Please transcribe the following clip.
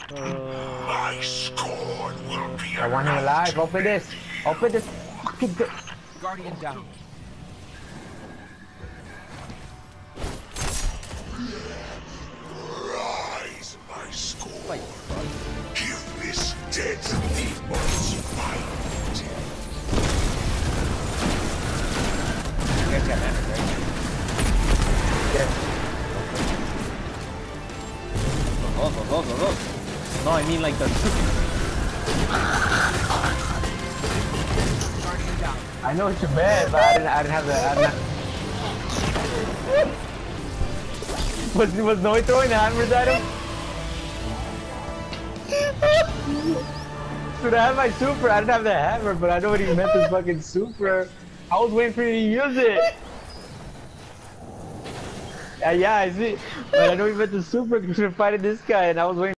My scorn will be I want him alive. Open this. Open this fucking door. Guardian down. Rise, my scorn. Wait, Give this dead demons fight. you guys got hammers, right? Yeah. Go. No, I mean like the. Guardian down. I know it's your bad, but I didn't have the. Was Noe throwing hammers at him? Dude, I had my super. I didn't have the hammer, but I know what he meant his fucking super. I was waiting for you to use it. Yeah, I see. But I know he meant the super because we were fighting this guy, and I was waiting.